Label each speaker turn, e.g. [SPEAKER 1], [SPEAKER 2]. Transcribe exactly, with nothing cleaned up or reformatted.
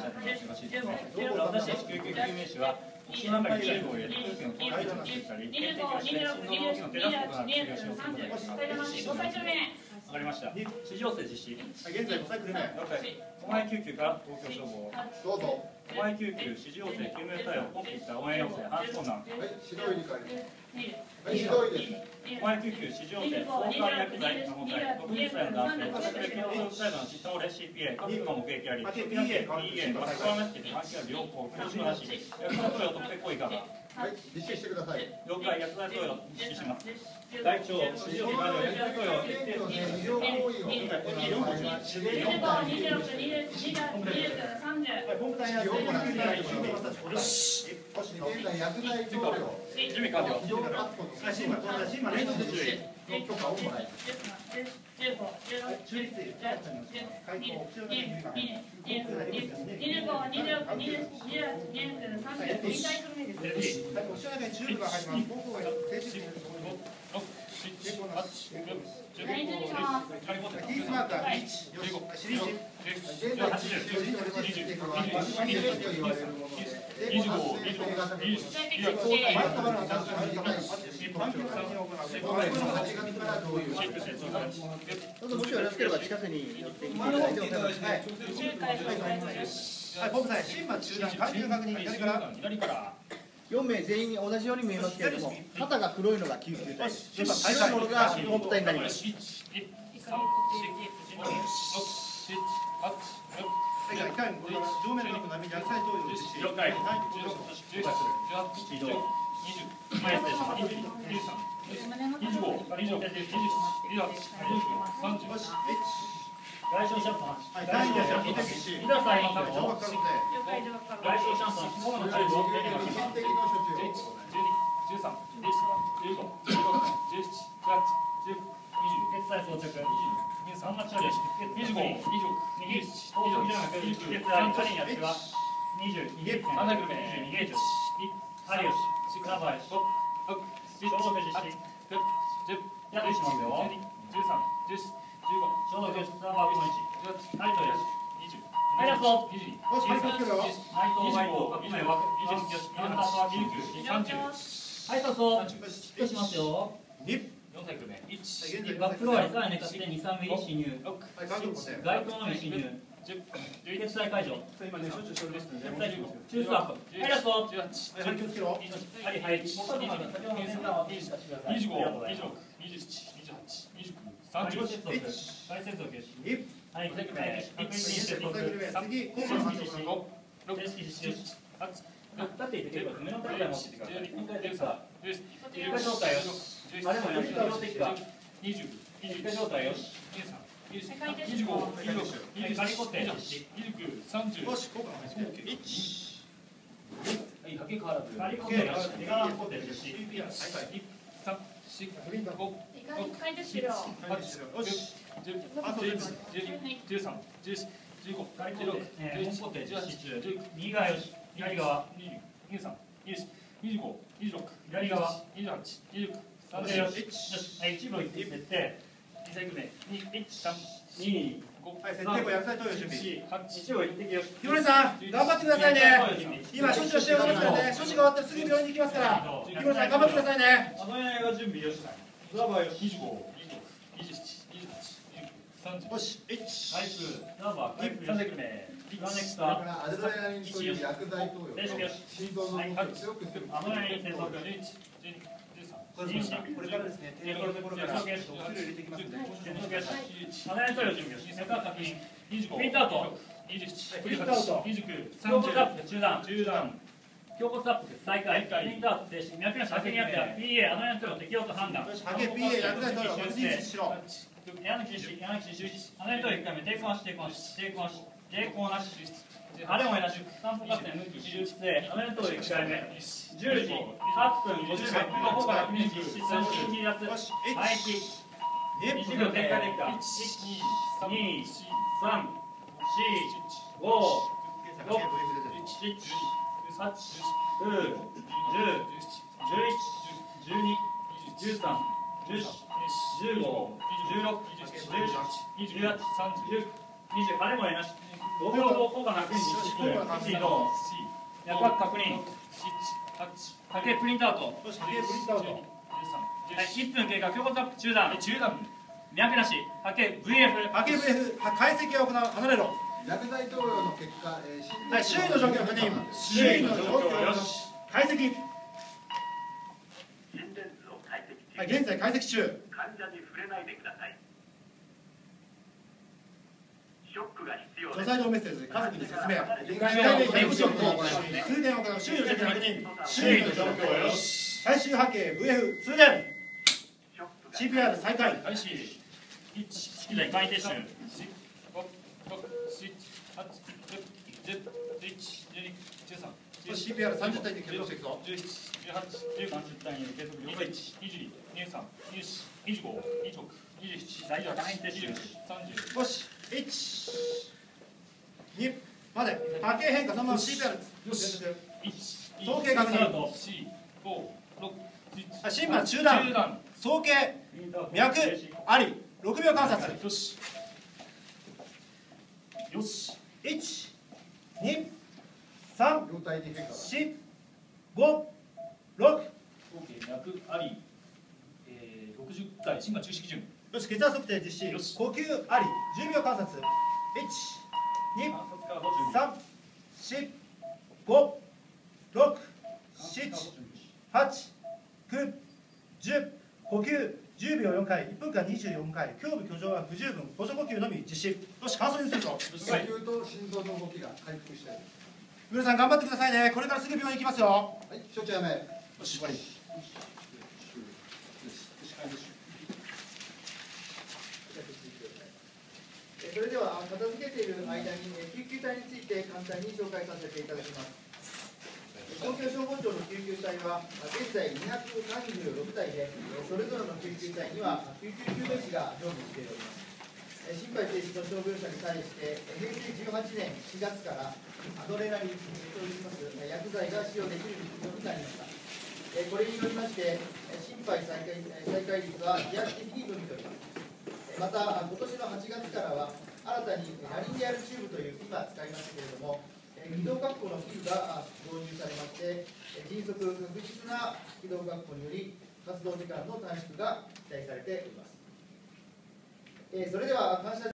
[SPEAKER 1] 私たち救急救命士はその中にチューブを入れて空気の通り道を作ったり、点滴をしたり、心臓の動きの手助けとなる治療をすることができます。わかりました。指示要請実施。
[SPEAKER 2] 現在ごサイクル目。
[SPEAKER 1] 狛江救急から東京消防。
[SPEAKER 2] どうぞ。
[SPEAKER 1] 狛江救急指示要請救命対応ポンプいった応援要請搬送困難。
[SPEAKER 2] はい、指導医に変えます。はい、指導医です。
[SPEAKER 1] 狛江救急指示要請相関薬剤の問題、ろくじゅっさいの男性、家族で共同訴えの窒倒レ シーピーエー、家族の目撃あり、ピーエー、マスクワメスケで関係ある両方、教師のなし、薬剤投与特定行為が。
[SPEAKER 2] はい、実施してください。
[SPEAKER 1] 了解、薬剤投与実施します。大腸、指示要請完了、薬剤投与決定する。
[SPEAKER 2] 医療行為を行います。指導医は
[SPEAKER 3] にじゅうろく、にじゅうきゅう、さんじゅう。
[SPEAKER 2] 本体や本体や現在薬剤投与。
[SPEAKER 1] 準備完了。
[SPEAKER 2] 医療確保の
[SPEAKER 4] シーマ、シーマ、レントの注意。
[SPEAKER 2] 許可をもらいます。
[SPEAKER 4] 中立開口、後ろだけに
[SPEAKER 3] にじゅうご、にじゅうろく、にじゅうはち、にじゅうきゅう、さんじゅう。にかい組目です。
[SPEAKER 4] 後ろだけにチューブが入ります。方向が静止するところに。
[SPEAKER 3] 何準備します。
[SPEAKER 4] キースマーカーいち、よし、シリーズ。
[SPEAKER 2] 現在実施しておりますステッカーはバスマネと言われるもので、抵抗なしで型にマットバランスが短いし、環境的に行う。これのはちがつから同意をします。
[SPEAKER 5] どうぞもしよろしければ近くに寄ってみていただいてお願いします。
[SPEAKER 4] はい、僕さん、シーマ中段、環境確認、左から。左から。
[SPEAKER 5] よんめい全員同じように見えますけれども、肩が黒いのが救急隊、白いものがポンプ隊になります。
[SPEAKER 4] 一回、上面の肉並みに薬剤投与を実施。
[SPEAKER 1] 了解。じゅうはち、じゅうはち、にじゅう、にじゅう、にじゅうさん、にじゅうさん、にじゅうご、にじゅうろく、にじゅうはち、にじゅうきゅう、さんじゅう。外傷シャンプー。
[SPEAKER 4] はい、第二ですよ。見てきし。
[SPEAKER 1] 皆さんいますよ。
[SPEAKER 3] 了解、了解。
[SPEAKER 1] 外傷シャンプー、ここのチューブを入れてください。
[SPEAKER 2] 一時的の処置を行います。
[SPEAKER 1] じゅうさん、じゅうよん、じゅうご、じゅうろく、じゅうなな、じゅうはち、じゅうきゅう、にじゅう。血剤装着。にじゅうさん、にじゅうご、にじゅうろく、にじゅうなな、にじゅうはち、にじゅうきゅう、血剤、チャリンやつはにじゅうにゲート、穴組め、にじゅうにゲート、ハリオシ、クラバイ、消毒実施。やってしますよ。じゅうさん、じゅうよん、じゅうご、消毒実施、サーバーごのいち、ハリトよし、にじゅう。はい、ラスト。にじゅうに、
[SPEAKER 4] よし、はい、気をつけろよ。
[SPEAKER 1] 内藤バイト、今枠、にじゅうはち、アンダースはにじゅうきゅう、さんじゅう。はい、そうそう。失礼しますよ。
[SPEAKER 4] に、
[SPEAKER 1] よんサイクル目。いち、
[SPEAKER 3] バックロアにさらに寝かせてに、さんミリ侵入。
[SPEAKER 4] はい、環境固定。
[SPEAKER 3] 外頭のみ侵入。血剤解除。
[SPEAKER 4] 今ね、処置しておりますので、
[SPEAKER 3] 血剤中スアップ。はい、ラスト。
[SPEAKER 4] はい、気をつけろ。
[SPEAKER 1] はい、はい。にじゅうご、にじゅうろく、にじゅうはち、にじゅうきゅう、さんじゅう。はい、接続。
[SPEAKER 4] に、
[SPEAKER 3] はい、確認接続。
[SPEAKER 4] 次、今度の反則の
[SPEAKER 3] ろく、しち、はち。立っていて結構目の高さ持ってきてください。一回でさ、一回状態よし。あれもやって両手か。
[SPEAKER 1] にじゅう、
[SPEAKER 3] 一回状態よし。
[SPEAKER 1] にじゅうご、にじゅうろく、にじゅうなな、にじゅうはち、にじゅうきゅう、さんじゅう。
[SPEAKER 4] よし、効果が入ってる。いち、
[SPEAKER 3] はい、かけ変わらず。仮固定よし。手側固定実施。
[SPEAKER 4] に、さん、よん、ご、
[SPEAKER 3] 一回ですけど。
[SPEAKER 4] はち、よし。
[SPEAKER 1] じゅういち、じゅうさん、じゅうよん、じゅうご、じゅうろく、じゅうなな、
[SPEAKER 3] 本固定実施中。右側よし。左側。
[SPEAKER 1] にじゅう、にじゅうさん、にじゅうよん、にじゅうご、にじゅうろく、
[SPEAKER 3] 左側。
[SPEAKER 1] にじゅうはち、にじゅうきゅう、さんじゅう。
[SPEAKER 3] よし。よし。はい、一部一設定。
[SPEAKER 1] にサイクル目。に、いち、さん、
[SPEAKER 3] に、
[SPEAKER 1] ご、
[SPEAKER 4] はい、設定後、薬剤投与準備。
[SPEAKER 3] 一部一滴よし。
[SPEAKER 4] ひろねさん、頑張ってくださいね。今、処置をしておりますからね。処置が終わったらすぐ病院に行きますから。ひろねさん、頑張ってくださいね。
[SPEAKER 3] あの辺が準備よし。スラバーよし。
[SPEAKER 1] にじゅうご、にじゅうろく、にじゅうなな、にじゅうはち、にじゅうきゅう、さんじゅう。
[SPEAKER 4] よし、いち、
[SPEAKER 3] アイス、スラバー、回復よし。さん目。プラネク
[SPEAKER 2] だ
[SPEAKER 3] タ
[SPEAKER 2] からアドレナリンという薬剤投与と心臓の動きを強くする。
[SPEAKER 3] あの辺に接続。
[SPEAKER 1] じゅういち、じゅうに、じゅうさん。
[SPEAKER 4] これからですね、低のところからお薬を入れていきますので。
[SPEAKER 3] 接続よし。あの辺とよ準備よし。セットアップ確認。
[SPEAKER 1] にじゅうご、
[SPEAKER 3] プリントアウト。
[SPEAKER 1] にじゅうなな、
[SPEAKER 3] プリントアウト。
[SPEAKER 1] にじゅうきゅう、さ
[SPEAKER 3] 胸
[SPEAKER 1] んじゅう。
[SPEAKER 3] 骨アップ中断。
[SPEAKER 1] 中段。
[SPEAKER 3] 胸骨アップ再開。プリントアウト停止。脈なし、発見薬や ピーエー、あの辺とよ適用と判断。
[SPEAKER 4] よし、ハケ ピーエー 薬剤投与、これ実施しろ。
[SPEAKER 3] 柳木実施、柳木実施。あの辺といっかいめ、抵抗なし、抵抗なし、抵抗なし、抵抗なし。あれもやなし、散歩合戦、無期、手術性、あの辺といっかいめ。じゅうじ、はっぷん、ごじゅうろっぷん、ここから実施、さんじゅう、離脱、排気。にじゅうびょう展開できた。いち、に、さん、よん、ご、ろく、しち、はち、きゅう、じゅう、じゅういち、じゅうに、じゅうさん、じゅうよん、じゅうご、じゅうろく、じゅうなな、じゅうはち、じゅうきゅう、 にじゅう、腫れもえなし、ごびょうご効果なくに実施の脈拍確認、かけプリントアウト、
[SPEAKER 4] よし、プリントアウト。
[SPEAKER 3] はい、いっぷん経過、胸骨アップ中断、中断、脈なし、かけ ブイエフ、
[SPEAKER 4] かけ ブイエフ、解析を行う、離れろ。
[SPEAKER 2] 薬剤投与の結果、えー、
[SPEAKER 4] はい、周囲の状況を確認。周囲の状況をよし。解析。はい、現在解析中。
[SPEAKER 6] 患者に触れないでください。ショックが必要
[SPEAKER 4] 除細動メッセージ、家族に説明。通電を行う、周囲の状況を確認。周囲の状況をよし。最終波形 ブイエフ 通電。シーピーアール 再開。
[SPEAKER 1] 開始。いち、機材回転集。ご、ろく、はち、きゅう、じゅう、じゅういち、じゅうに、じゅうさん、
[SPEAKER 4] シーピーアールさんじゅう 体で継続していくぞ。
[SPEAKER 1] じゅうなな、じゅうはち、じゅうきゅう、
[SPEAKER 3] さんじゅう単位で継続了
[SPEAKER 1] に
[SPEAKER 3] 解。
[SPEAKER 1] じゅういち、にじゅうに、にじゅうさん、にじゅうよん、にじゅうご、にじゅうろく、にじゅうなな、にじゅうはち、にじゅうきゅう、さんじゅう。
[SPEAKER 4] よし。いち、に、まで。波形変化、そのまま シーピーアール。
[SPEAKER 1] よし。いち、
[SPEAKER 4] 総計確認。
[SPEAKER 1] よん、ご、ろく、
[SPEAKER 4] はい、心膜中断。
[SPEAKER 1] 中断。
[SPEAKER 4] 総計、脈あり。ろくびょう観察。
[SPEAKER 1] よし。よし。
[SPEAKER 4] いち、に、さん、
[SPEAKER 2] 容体的変化。
[SPEAKER 4] よん、ご、ろく。
[SPEAKER 1] 合計脈あり、えー、ろくじゅっかい、心膜中止基準。
[SPEAKER 4] よし、血圧測定実施。
[SPEAKER 1] よし
[SPEAKER 4] 呼吸あり。じゅうびょう観察。いち、に、
[SPEAKER 3] 観察からごじゅう。
[SPEAKER 4] さん、よん、ご、ろく、なな、はち、きゅう、じゅう。呼吸じゅうびょうよんかい、いっぷんかんにじゅうよんかい。胸部挙上は不十分。補助呼吸のみ実施。よし、乾燥にするぞ。
[SPEAKER 2] 呼吸と心臓の動きが回復している。
[SPEAKER 4] 皆さん頑張ってくださいね。これからすぐ病院行きますよ。
[SPEAKER 2] はい、処置やめ。
[SPEAKER 4] よし、終わり。
[SPEAKER 5] それでは片付けている間に救急隊について簡単に紹介させていただきます。東京消防庁の救急隊は現在にひゃくさんじゅうろくたいで、それぞれの救急隊には救急救命士が乗務しております。心肺停止の傷病者に対してへいせいじゅうはちねんしがつからアドレナリンといいます薬剤が使用できるようになりました。これによりまして心肺再開再開率は飛躍的に伸びております。また今年のはちがつからは新たにラリンゲアルチューブという今使いましたけれども気道確保の器具が導入されまして迅速確実な気道確保により活動時間の短縮が期待されております。それでは感謝